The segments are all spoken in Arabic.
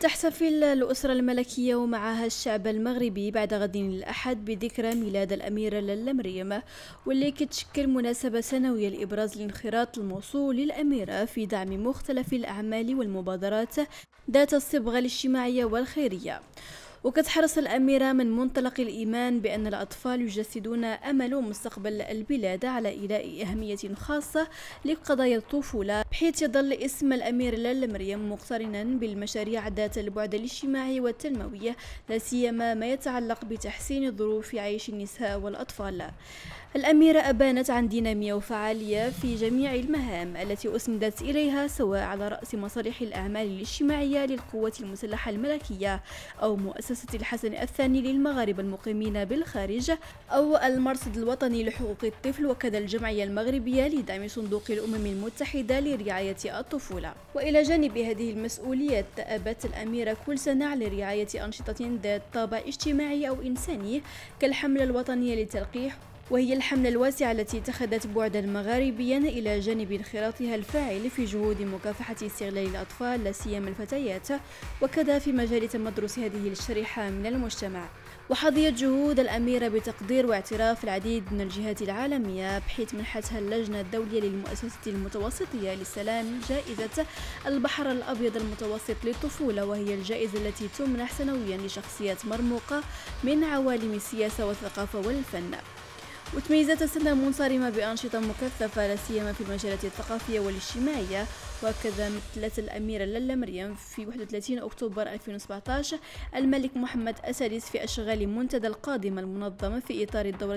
تحتفل الأسرة الملكية ومعها الشعب المغربي بعد غد الأحد بذكرى ميلاد الأميرة لاله مريم، واللي كتشكل مناسبة سنوية لإبراز الانخراط الموصول للأميرة في دعم مختلف الأعمال والمبادرات ذات الصبغة الاجتماعية والخيرية. وكتحرص الأميرة من منطلق الإيمان بأن الأطفال يجسدون أمل ومستقبل البلاد على إيلاء أهمية خاصة لقضايا الطفولة، بحيث يظل اسم الأميرة لاله مريم مقترنا بالمشاريع ذات البعد الاجتماعي والتنموي، لا سيما ما يتعلق بتحسين ظروف عيش النساء والأطفال. الأميرة أبانت عن دينامية وفعالية في جميع المهام التي أسندت إليها، سواء على رأس مصالح الأعمال الاجتماعية للقوات المسلحة الملكية، أو مؤسسة الحسن الثاني للمغاربة المقيمين بالخارج، أو المرصد الوطني لحقوق الطفل، وكذا الجمعية المغربية لدعم صندوق الأمم المتحدة لرعاية الطفولة. وإلى جانب هذه المسؤوليات، تأبت الأميرة كل سنة على رعاية أنشطة ذات طابع اجتماعي أو إنساني، كالحملة الوطنية للتلقيح، وهي الحملة الواسعة التي اتخذت بعدا مغاربيا إلى جانب انخراطها الفاعل في جهود مكافحة استغلال الأطفال لا سيما الفتيات، وكذا في مجال تمدرس هذه الشريحة من المجتمع. وحظيت جهود الأميرة بتقدير واعتراف العديد من الجهات العالمية، بحيث منحتها اللجنة الدولية للمؤسسة المتوسطية للسلام جائزة البحر الأبيض المتوسط للطفولة، وهي الجائزة التي تمنح سنويا لشخصيات مرموقة من عوالم السياسة والثقافة والفن. وتميزت السنة منصرمة بأنشطة مكثفة لا سيما في المجالات الثقافية والاجتماعية، وكذا مثلت الأميرة لاله مريم في 31 أكتوبر 2017 الملك محمد السادس في أشغال منتدى القادمة المنظمة في إطار الدورة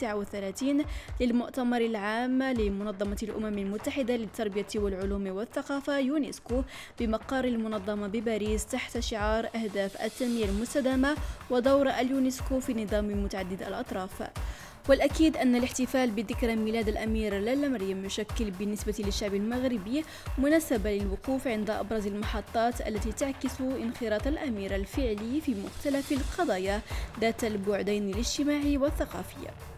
39 للمؤتمر العام لمنظمة الأمم المتحدة للتربية والعلوم والثقافة يونسكو بمقر المنظمة بباريس، تحت شعار أهداف التنمية المستدامة ودور اليونسكو في نظام متعدد الأطراف. والأكيد أن الاحتفال بذكرى ميلاد الأميرة لاله مريم يشكل بالنسبة للشعب المغربي مناسبة للوقوف عند أبرز المحطات التي تعكس انخراط الأميرة الفعلي في مختلف القضايا ذات البعدين الاجتماعي والثقافي.